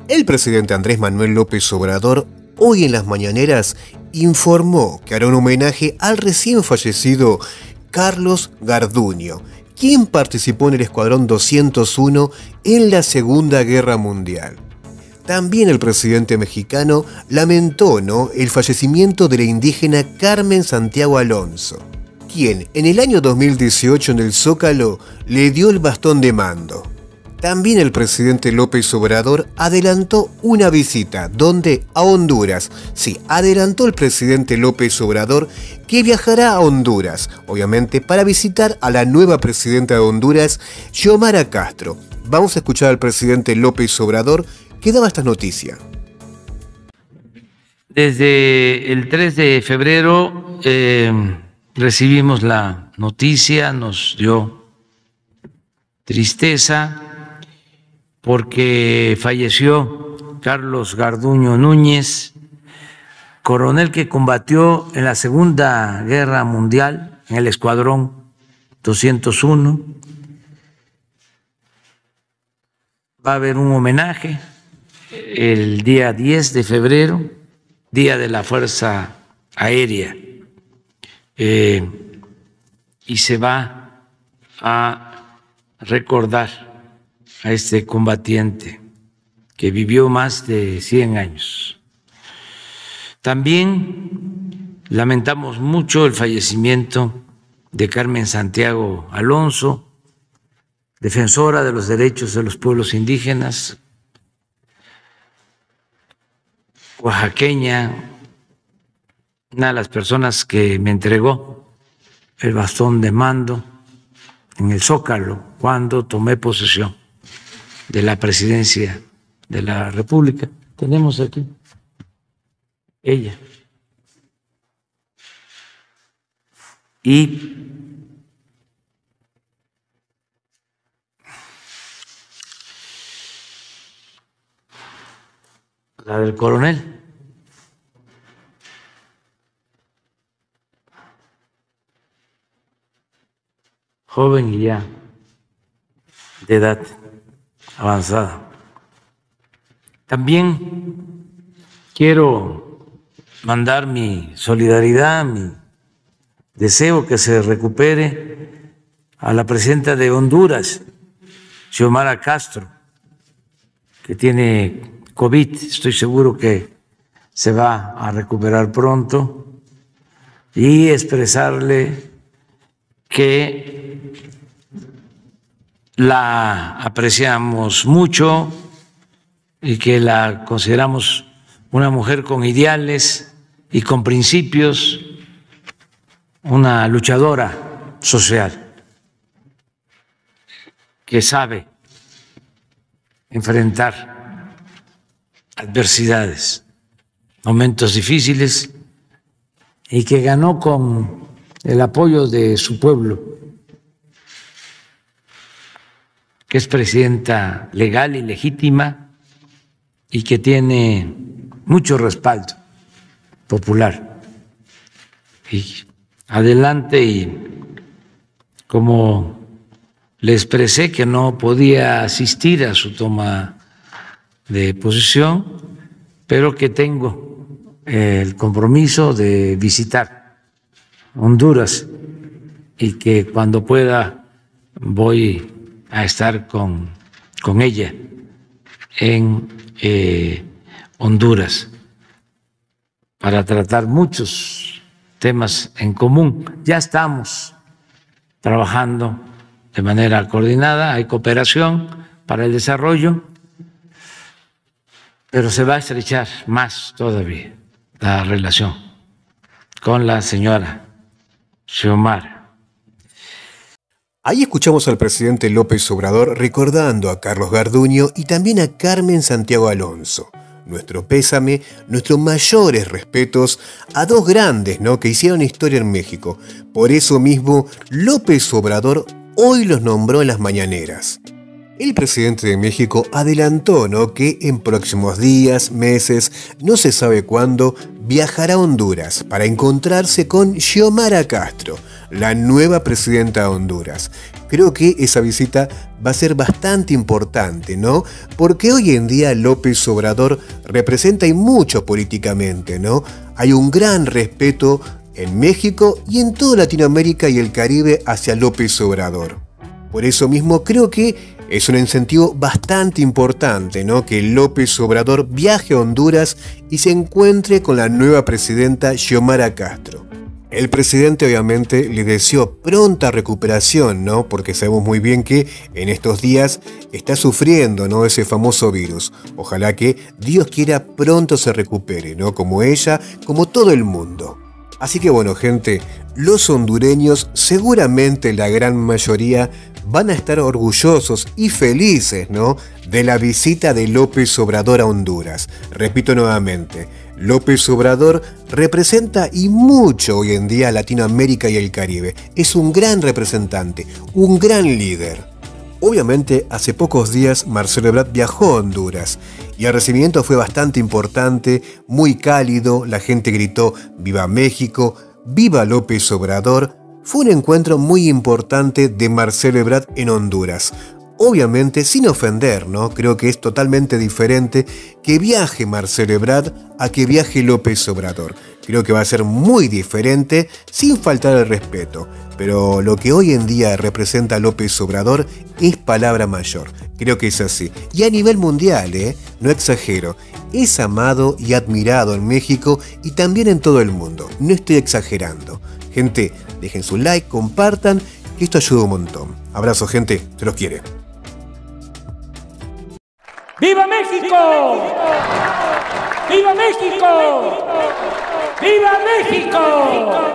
El presidente Andrés Manuel López Obrador hoy en las mañaneras informó que hará un homenaje al recién fallecido Carlos Garduño, quien participó en el Escuadrón 201 en la Segunda Guerra Mundial. También el presidente mexicano lamentó el fallecimiento de la indígena Carmen Santiago Alonso, quien en el año 2018 en el Zócalo le dio el bastón de mando. También el presidente López Obrador adelantó una visita, donde a Honduras. Sí, adelantó el presidente López Obrador que viajará a Honduras, obviamente para visitar a la nueva presidenta de Honduras, Xiomara Castro. Vamos a escuchar al presidente López Obrador que daba esta noticia. Desde el 3 de febrero recibimos la noticia, nos dio tristeza porque falleció Carlos Garduño Núñez, coronel que combatió en la Segunda Guerra Mundial en el Escuadrón 201. Va a haber un homenaje el día 10 de febrero, Día de la Fuerza Aérea, y se va a recordar a este combatiente que vivió más de 100 años. También lamentamos mucho el fallecimiento de Carmen Santiago Alonso, defensora de los derechos de los pueblos indígenas, oaxaqueña, una de las personas que me entregó el bastón de mando en el Zócalo cuando tomé posesión de la presidencia de la República. Tenemos aquí ella. Y la del coronel. Joven y ya de edad avanzada. También quiero mandar mi solidaridad, mi deseo que se recupere a la presidenta de Honduras, Xiomara Castro, que tiene COVID. Estoy seguro que se va a recuperar pronto, y expresarle que la apreciamos mucho y que la consideramos una mujer con ideales y con principios, una luchadora social que sabe enfrentar adversidades, momentos difíciles, y que ganó con el apoyo de su pueblo, que es presidenta legal y legítima y que tiene mucho respaldo popular. Y adelante, y como le expresé que no podía asistir a su toma de posesión, pero que tengo el compromiso de visitar Honduras y que cuando pueda voy a estar con ella en Honduras para tratar muchos temas en común. Ya estamos trabajando de manera coordinada, hay cooperación para el desarrollo, pero se va a estrechar más todavía la relación con la señora Xiomara. Ahí escuchamos al presidente López Obrador recordando a Carlos Garduño y también a Carmen Santiago Alonso. Nuestro pésame, nuestros mayores respetos a dos grandes, que hicieron historia en México. Por eso mismo, López Obrador hoy los nombró en las mañaneras. El presidente de México adelantó que en próximos días, meses, no se sabe cuándo, viajará a Honduras para encontrarse con Xiomara Castro, la nueva presidenta de Honduras. Creo que esa visita va a ser bastante importante, ¿no? Porque hoy en día López Obrador representa y mucho políticamente, ¿no? Hay un gran respeto en México y en toda Latinoamérica y el Caribe hacia López Obrador. Por eso mismo creo que es un incentivo bastante importante, ¿no? Que López Obrador viaje a Honduras y se encuentre con la nueva presidenta Xiomara Castro. El presidente obviamente le deseó pronta recuperación, ¿no? Porque sabemos muy bien que en estos días está sufriendo, ¿no? Ese famoso virus. Ojalá que Dios quiera pronto se recupere, ¿no? Como ella, como todo el mundo. Así que bueno, gente, los hondureños, seguramente la gran mayoría, van a estar orgullosos y felices, ¿no? De la visita de López Obrador a Honduras. Repito nuevamente, López Obrador representa y mucho hoy en día a Latinoamérica y el Caribe. Es un gran representante, un gran líder. Obviamente, hace pocos días Marcelo Ebrard viajó a Honduras y el recibimiento fue bastante importante, muy cálido, la gente gritó ¡Viva México! ¡Viva López Obrador! Fue un encuentro muy importante de Marcelo Ebrard en Honduras. Obviamente, sin ofender, ¿no? Creo que es totalmente diferente que viaje Marcelo Ebrard a que viaje López Obrador. Creo que va a ser muy diferente, sin faltar el respeto. Pero lo que hoy en día representa López Obrador es palabra mayor. Creo que es así. Y a nivel mundial, no exagero. Es amado y admirado en México y también en todo el mundo. No estoy exagerando. Gente, dejen su like, compartan, que esto ayuda un montón. Abrazo, gente, se los quiere. ¡Viva México! ¡Viva México! ¡Viva México!